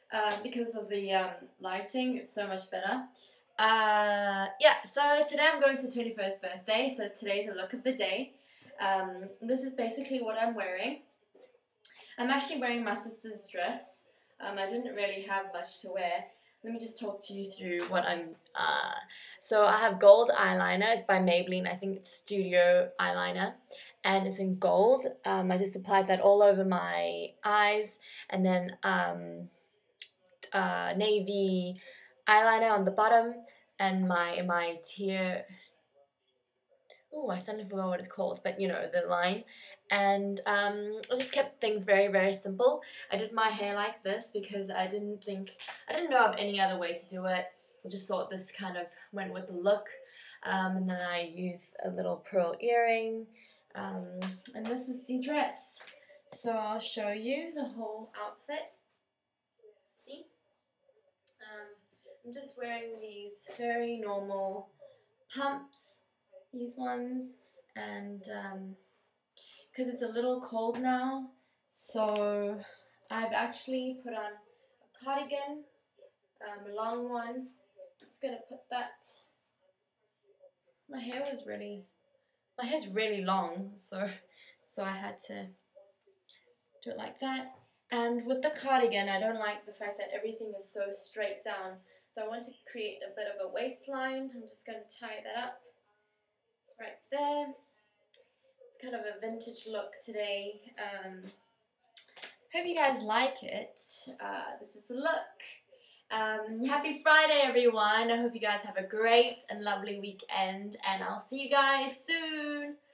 because of the lighting. It's so much better. Yeah, so today I'm going to 21st birthday, so today's a look of the day. This is basically what I'm wearing. I'm actually wearing my sister's dress. I didn't really have much to wear. Let me just talk to you through what I'm... So I have gold eyeliner. It's by Maybelline. I think it's Studio Eyeliner. And it's in gold. I just applied that all over my eyes. And then navy eyeliner on the bottom. And my tear... Oh, I suddenly forgot what it's called. But, you know, the line. And I just kept things very, very simple. I did my hair like this because I didn't know of any other way to do it. I just thought this kind of went with the look. And then I use a little pearl earring. And this is the dress. So I'll show you the whole outfit. See? I'm just wearing these very normal pumps. These ones. And... because it's a little cold now, so I've actually put on a cardigan, a long one. Just gonna put that. My hair's really long, so I had to do it like that. And with the cardigan, I don't like the fact that everything is so straight down, so I want to create a bit of a waistline. I'm just gonna tie that up right there. Kind of a vintage look today. Hope you guys like it. This is the look. Happy Friday, everyone. I hope you guys have a great and lovely weekend, and I'll see you guys soon.